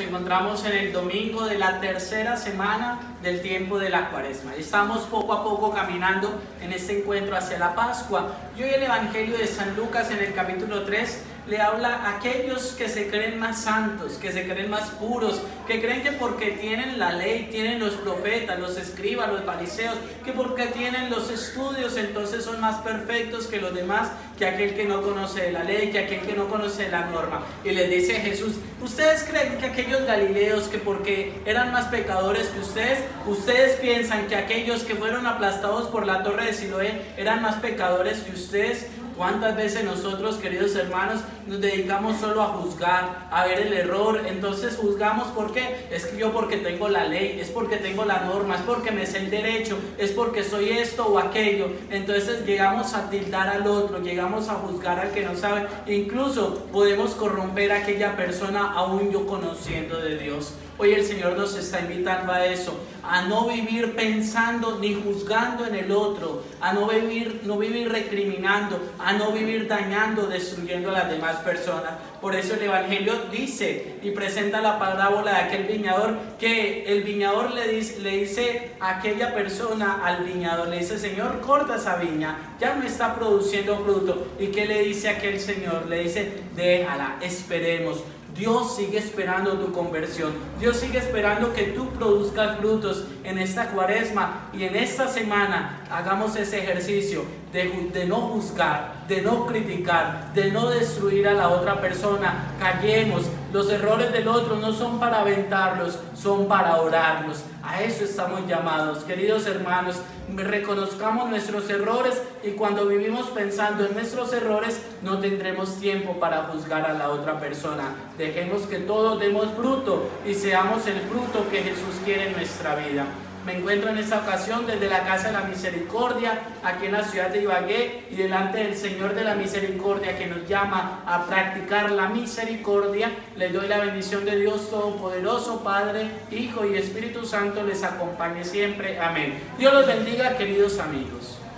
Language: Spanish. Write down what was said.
encontramos en el domingo de la tercera semana del tiempo de la Cuaresma. Estamos poco a poco caminando en este encuentro hacia la Pascua. Y hoy el Evangelio de San Lucas en el capítulo 3 le habla a aquellos que se creen más santos, que se creen más puros, que creen que porque tienen la ley, tienen los profetas, los escribas, los fariseos, que porque tienen los estudios entonces son más perfectos que los demás, que aquel que no conoce de la ley, que aquel que no conoce de la norma. Y les dice Jesús: ¿ustedes creen que aquellos galileos que porque eran más pecadores que ustedes piensan que aquellos que fueron aplastados por la torre de Siloé eran más pecadores que ustedes? ¿Cuántas veces nosotros, queridos hermanos, nos dedicamos solo a juzgar, a ver el error? Entonces juzgamos, ¿por qué? Es que yo porque tengo la ley, es porque tengo la norma, es porque me sé el derecho, es porque soy esto o aquello. Entonces llegamos a tildar al otro, llegamos a juzgar al que no sabe. Incluso podemos corromper a aquella persona aún yo conociendo de Dios. Hoy el Señor nos está invitando a eso, a no vivir pensando ni juzgando en el otro, a no vivir recriminando, a no vivir dañando, destruyendo a las demás personas. Por eso el Evangelio dice y presenta la parábola de aquel viñador, que el viñador le dice a aquella persona, al viñador, le dice: Señor, corta esa viña, ya no está produciendo fruto. ¿Y qué le dice aquel Señor? Le dice: déjala, esperemos. Dios sigue esperando tu conversión. Dios sigue esperando que tú produzcas frutos en esta Cuaresma, y en esta semana hagamos ese ejercicio de no juzgar, de no criticar, de no destruir a la otra persona. Callemos. Los errores del otro no son para aventarlos, son para orarlos. A eso estamos llamados, queridos hermanos. Reconozcamos nuestros errores, y cuando vivimos pensando en nuestros errores no tendremos tiempo para juzgar a la otra persona. Dejemos que todos demos fruto y seamos el fruto que Jesús quiere en nuestra vida. Me encuentro en esta ocasión desde la Casa de la Misericordia, aquí en la ciudad de Ibagué, y delante del Señor de la Misericordia, que nos llama a practicar la misericordia. Les doy la bendición de Dios Todopoderoso, Padre, Hijo y Espíritu Santo les acompañe siempre. Amén. Dios los bendiga, queridos amigos.